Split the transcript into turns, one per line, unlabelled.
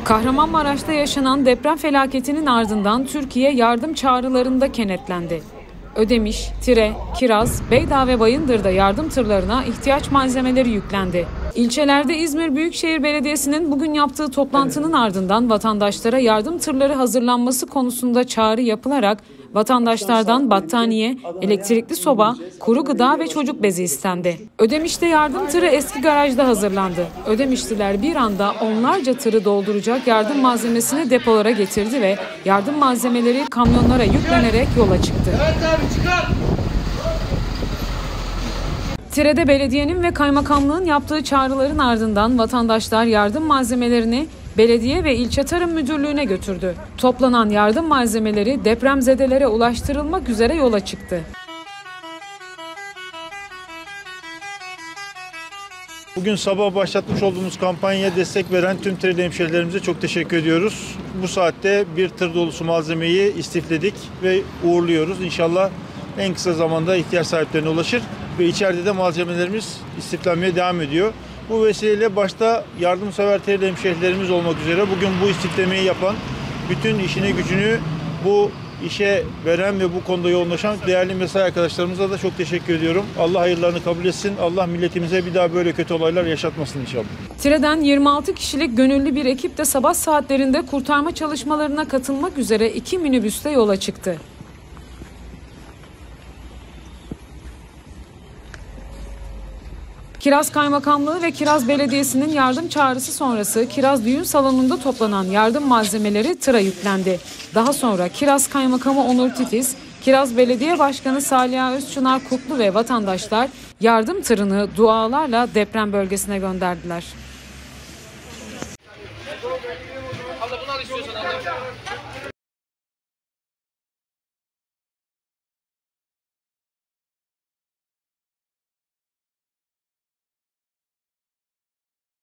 Kahramanmaraş'ta yaşanan deprem felaketinin ardından Türkiye yardım çağrılarında kenetlendi. Ödemiş, Tire, Kiraz, Beydağ ve Bayındır'da yardım tırlarına ihtiyaç malzemeleri yüklendi. İlçelerde İzmir Büyükşehir Belediyesi'nin bugün yaptığı toplantının ardından vatandaşlara yardım tırları hazırlanması konusunda çağrı yapılarak vatandaşlardan battaniye, elektrikli soba, kuru gıda ve çocuk bezi istendi. Ödemiş'te yardım tırı eski garajda hazırlandı. Ödemişliler bir anda onlarca tırı dolduracak yardım malzemesini depolara getirdi ve yardım malzemeleri kamyonlara yüklenerek yola çıktı. Tire'de belediyenin ve kaymakamlığın yaptığı çağrıların ardından vatandaşlar yardım malzemelerini belediye ve ilçe tarım müdürlüğüne götürdü. Toplanan yardım malzemeleri depremzedelere ulaştırılmak üzere yola çıktı.
Bugün sabah başlatmış olduğumuz kampanyaya destek veren tüm Tireli hemşehrilerimize çok teşekkür ediyoruz. Bu saatte bir tır dolusu malzemeyi istifledik ve uğurluyoruz. İnşallah en kısa zamanda ihtiyaç sahiplerine ulaşır ve içeride de malzemelerimiz istiflenmeye devam ediyor. Bu vesileyle başta yardımsever Tireli hemşehrilerimiz olmak üzere bugün bu istiflemeyi yapan, bütün işini gücünü bu işe veren ve bu konuda yoğunlaşan değerli mesai arkadaşlarımıza da çok teşekkür ediyorum. Allah hayırlarını kabul etsin. Allah milletimize bir daha böyle kötü olaylar yaşatmasın inşallah.
Tire'den 26 kişilik gönüllü bir ekip de sabah saatlerinde kurtarma çalışmalarına katılmak üzere 2 minibüste yola çıktı. Kiraz Kaymakamlığı ve Kiraz Belediyesi'nin yardım çağrısı sonrası Kiraz Düğün Salonu'nda toplanan yardım malzemeleri tıra yüklendi. Daha sonra Kiraz Kaymakamı Onur Titiz, Kiraz Belediye Başkanı Saliha Özçınar Kutlu ve vatandaşlar yardım tırını dualarla deprem bölgesine gönderdiler.